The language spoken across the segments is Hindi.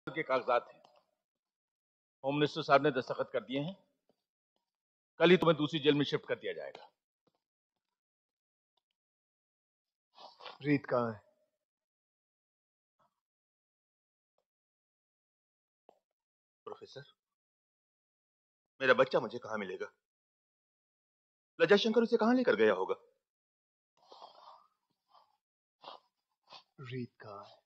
के कागजात हैं। होम मिनिस्टर साहब ने दस्तखत कर दिए हैं। कल ही तुम्हें दूसरी जेल में शिफ्ट कर दिया जाएगा। रीत कहाँ है? प्रोफेसर, मेरा बच्चा मुझे कहां मिलेगा? लज्जा शंकर उसे कहां लेकर गया होगा? रीत कहाँ है?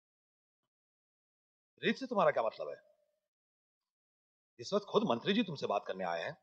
रीत से तुम्हारा क्या मतलब है? इस वक्त खुद मंत्री जी तुमसे बात करने आए हैं।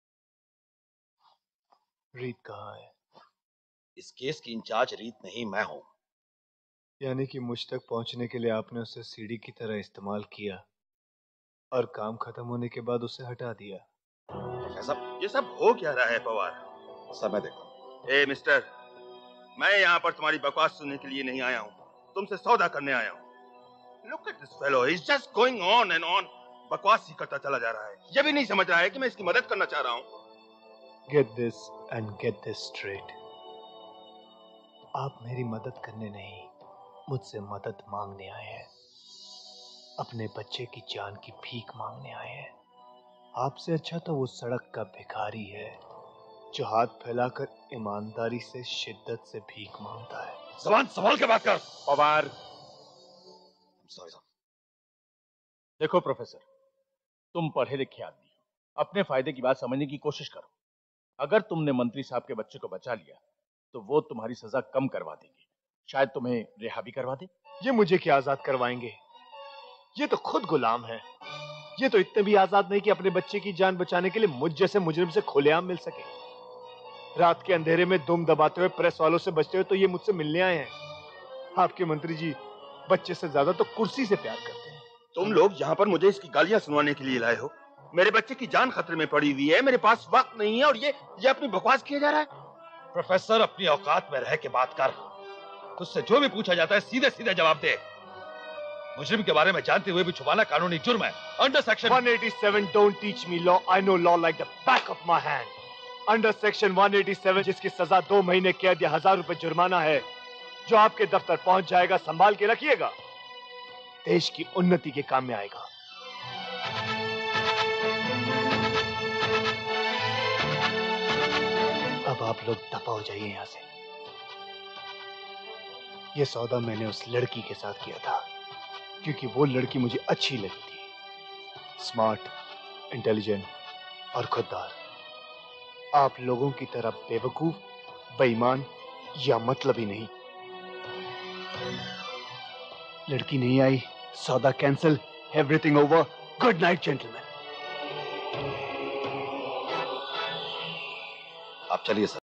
रीत कहाँ है? इस केस की इंचार्ज रीत नहीं, मैं हूं। यानी कि मुझ तक पहुंचने के लिए आपने उसे सीढ़ी की तरह इस्तेमाल किया और काम खत्म होने के बाद उसे हटा दिया। प्रोफेसर, ये सब हो क्या रहा है पवार? समय देखो। ए मिस्टर, मैं यहाँ पर तुम्हारी बकवास सुनने के लिए नहीं आया हूँ, तुमसे सौदा करने आया हूँ। Look at this fellow, he is just going on and on. बकवास ही करता चला जा रहा है। ये भी नहीं समझ रहा है कि मैं इसकी मदद करना चाह रहा हूँ। Get this and get this straight. आप मेरी मदद करने नहीं, मुझसे मदद मांगने आए हैं। अपने बच्चे की जान की भीख मांगने आए हैं। आपसे अच्छा तो वो सड़क का भिखारी है जो हाथ फैलाकर ईमानदारी से शिद्दत से भीख मांगता है। जबान संभाल के बात कर। पवार, सॉरी साहब। देखो प्रोफेसर, तुम पढ़े लिखे आदमी हो, अपने फायदे की बात समझने की कोशिश करो। अगर तुमने मंत्री साहब के बच्चे को बचा लिया तो वो तुम्हारी सजा कम करवा देंगे, शायद तुम्हें रिहा भी करवा दे। ये मुझे क्या आजाद करवाएंगे? ये तो खुद गुलाम है। ये तो इतने भी आजाद नहीं कि अपने बच्चे की जान बचाने के लिए मुझ जैसे मुजरिम से खुलेआम मिल सके। रात के अंधेरे में दुम दबाते हुए, प्रेस वालों से बचते हुए तो ये मुझसे मिलने आए हैं। आपके मंत्री जी बच्चे से ज्यादा तो कुर्सी से प्यार करते हैं। तुम लोग यहाँ पर मुझे इसकी गालियां सुनवाने के लिए लाए हो। मेरे बच्चे की जान खतरे में पड़ी हुई है, मेरे पास वक्त नहीं है और ये अपनी बकवास किया जा रहा है। प्रोफेसर, अपनी औकात में रह के बात कर। तुझसे जो भी पूछा जाता है सीधे सीधे जवाब दे। मुजरिम के बारे में जानते हुए भी छुपाना कानूनी जुर्म है। Under section 187 don't teach me law, I know law like the back of my hand. Under section 187, जिसकी सजा 2 महीने कैद या 1000 रुपए जुर्माना है, जो आपके दफ्तर पहुंच जाएगा, संभाल के रखिएगा। देश की उन्नति के काम में आएगा। अब आप लोग दफा हो जाइए यहां से। यह सौदा मैंने उस लड़की के साथ किया था क्योंकि वो लड़की मुझे अच्छी लगी थी। स्मार्ट, इंटेलिजेंट और खुददार। आप लोगों की तरह बेवकूफ, बेईमान या मतलबी नहीं। लड़की नहीं आई, सौदा cancel, everything over. Good night gentleman. आप चलिए सर।